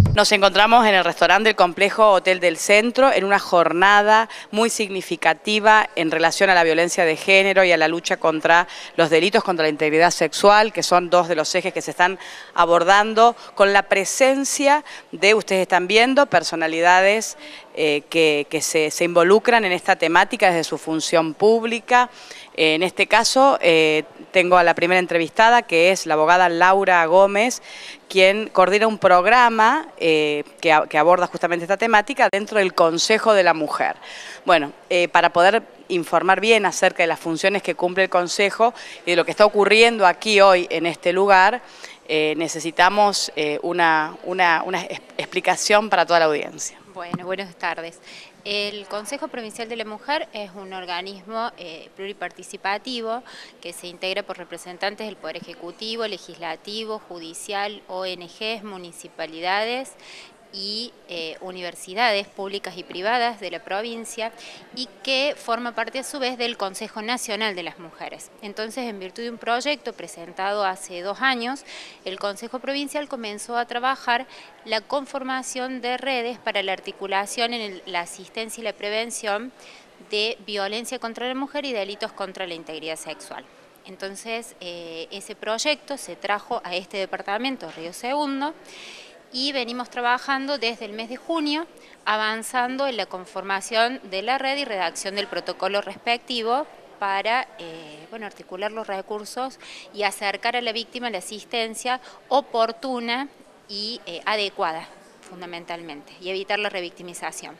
Nos encontramos en el restaurante del Complejo Hotel del Centro en una jornada muy significativa en relación a la violencia de género y a la lucha contra los delitos contra la integridad sexual, que son dos de los ejes que se están abordando con la presencia de, ustedes están viendo, personalidades que se involucran en esta temática desde su función pública. En este caso tengo a la primera entrevistada, que es la abogada Laura Gómez, quien coordina un programa que aborda justamente esta temática dentro del Consejo de la Mujer. Bueno, para poder informar bien acerca de las funciones que cumple el Consejo y de lo que está ocurriendo aquí hoy en este lugar, necesitamos una explicación para toda la audiencia. Bueno, buenas tardes. El Consejo Provincial de la Mujer es un organismo pluriparticipativo que se integra por representantes del Poder Ejecutivo, Legislativo, Judicial, ONGs, municipalidades y universidades públicas y privadas de la provincia, y que forma parte a su vez del Consejo Nacional de las Mujeres. Entonces, en virtud de un proyecto presentado hace 2 años, el Consejo Provincial comenzó a trabajar la conformación de redes para la articulación en la asistencia y la prevención de violencia contra la mujer y delitos contra la integridad sexual. Entonces, ese proyecto se trajo a este departamento, Río Segundo, y venimos trabajando desde el mes de junio, avanzando en la conformación de la red y redacción del protocolo respectivo para articular los recursos y acercar a la víctima la asistencia oportuna y adecuada, fundamentalmente, y evitar la revictimización.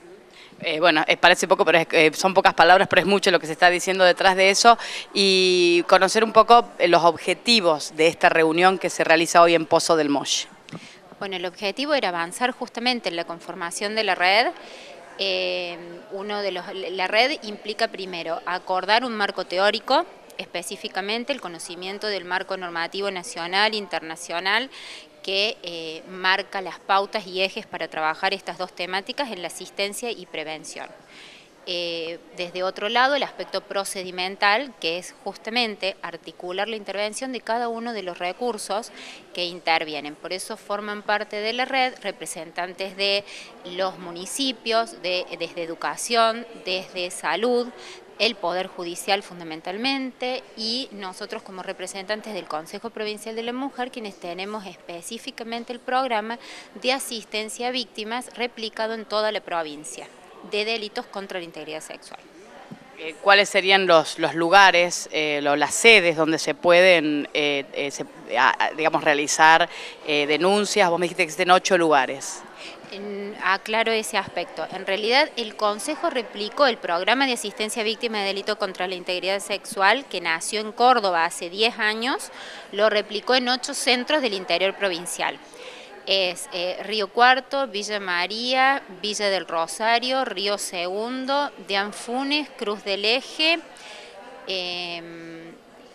Parece poco, pero son pocas palabras, pero es mucho lo que se está diciendo detrás de eso, y conocer un poco los objetivos de esta reunión que se realiza hoy en Pozo del Molle. Bueno, el objetivo era avanzar justamente en la conformación de la red. La red implica primero acordar un marco teórico, específicamente el conocimiento del marco normativo nacional e internacional que marca las pautas y ejes para trabajar estas dos temáticas en la asistencia y prevención. Desde otro lado, el aspecto procedimental, que es justamente articular la intervención de cada uno de los recursos que intervienen. Por eso forman parte de la red representantes de los municipios, desde educación, desde salud, el Poder Judicial fundamentalmente, y nosotros como representantes del Consejo Provincial de la Mujer, quienes tenemos específicamente el programa de asistencia a víctimas replicado en toda la provincia de delitos contra la integridad sexual. ¿Cuáles serían los lugares, las sedes donde se pueden realizar denuncias? Vos me dijiste que existen 8 lugares. Aclaro ese aspecto. En realidad, el Consejo replicó el programa de asistencia a víctimas de delito contra la integridad sexual, que nació en Córdoba hace 10 años, lo replicó en 8 centros del interior provincial. Es Río Cuarto, Villa María, Villa del Rosario, Río Segundo, de Anfunes, Cruz del Eje me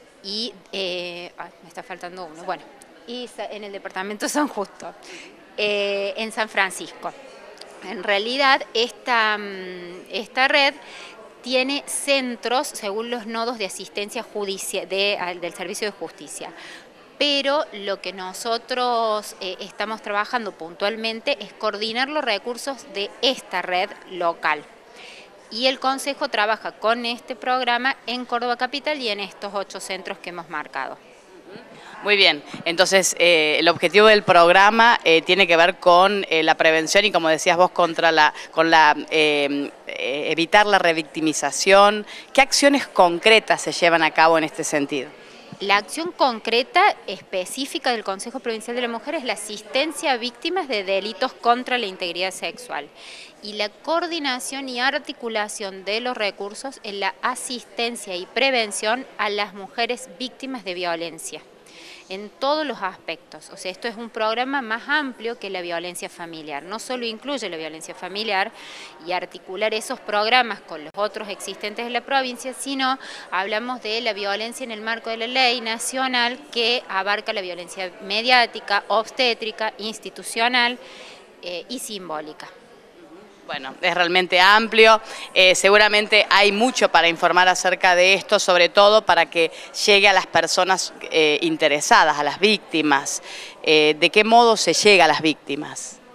está faltando uno, bueno, y en el departamento San Justo, en San Francisco. En realidad esta red tiene centros según los nodos de asistencia judicial del Servicio de Justicia. Pero lo que nosotros estamos trabajando puntualmente es coordinar los recursos de esta red local. Y el Consejo trabaja con este programa en Córdoba Capital y en estos 8 centros que hemos marcado. Muy bien, entonces el objetivo del programa tiene que ver con la prevención y, como decías vos, evitar la revictimización. ¿Qué acciones concretas se llevan a cabo en este sentido? La acción concreta específica del Consejo Provincial de la Mujer es la asistencia a víctimas de delitos contra la integridad sexual y la coordinación y articulación de los recursos en la asistencia y prevención a las mujeres víctimas de violencia, en todos los aspectos. O sea, esto es un programa más amplio que la violencia familiar. No solo incluye la violencia familiar y articular esos programas con los otros existentes en la provincia, sino hablamos de la violencia en el marco de la ley nacional, que abarca la violencia mediática, obstétrica, institucional y simbólica. Bueno, es realmente amplio, seguramente hay mucho para informar acerca de esto, sobre todo para que llegue a las personas interesadas, a las víctimas. ¿De qué modo se llega a las víctimas?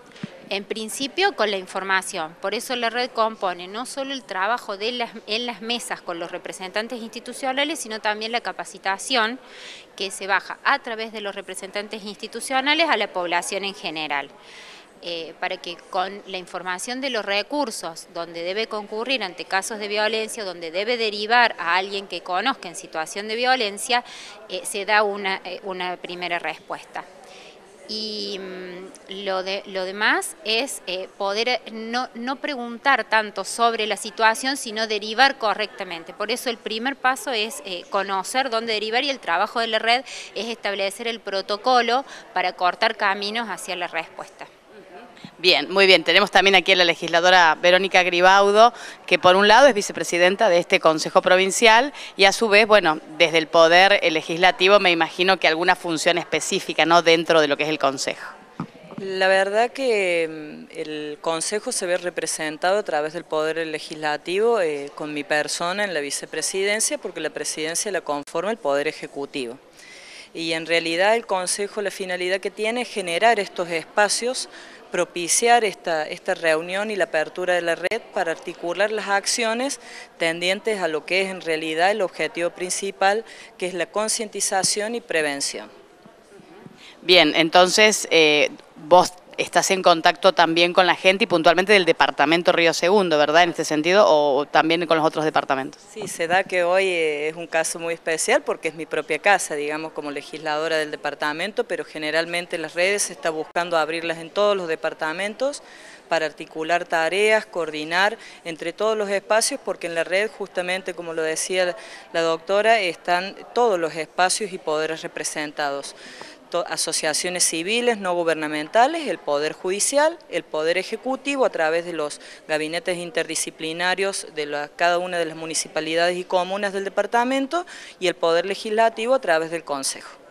En principio con la información, por eso la red compone no solo el trabajo en las mesas con los representantes institucionales, sino también la capacitación que se baja a través de los representantes institucionales a la población en general. Para que con la información de los recursos, donde debe concurrir ante casos de violencia, donde debe derivar a alguien que conozca en situación de violencia, se da una primera respuesta. Y lo demás es poder no preguntar tanto sobre la situación, sino derivar correctamente. Por eso el primer paso es conocer dónde derivar, y el trabajo de la red es establecer el protocolo para cortar caminos hacia la respuesta. Bien, muy bien. Tenemos también aquí a la legisladora Verónica Gribaudo, que por un lado es vicepresidenta de este Consejo Provincial y a su vez, bueno, desde el Poder Legislativo me imagino que alguna función específica, ¿no?, dentro de lo que es el Consejo. La verdad que el Consejo se ve representado a través del Poder Legislativo con mi persona en la vicepresidencia, porque la presidencia la conforma el Poder Ejecutivo. Y en realidad el Consejo, la finalidad que tiene es generar estos espacios, propiciar esta reunión y la apertura de la red para articular las acciones tendientes a lo que es en realidad el objetivo principal, que es la concientización y prevención. Bien, entonces vos estás en contacto también con la gente y puntualmente del departamento Río Segundo, ¿verdad? En este sentido, o también con los otros departamentos. Sí, se da que hoy es un caso muy especial porque es mi propia casa, digamos, como legisladora del departamento, pero generalmente las redes se está buscando abrirlas en todos los departamentos para articular tareas, coordinar entre todos los espacios, porque en la red, justamente como lo decía la doctora, están todos los espacios y poderes representados. Asociaciones civiles, no gubernamentales, el Poder Judicial, el Poder Ejecutivo a través de los gabinetes interdisciplinarios de cada una de las municipalidades y comunas del departamento, y el Poder Legislativo a través del Consejo.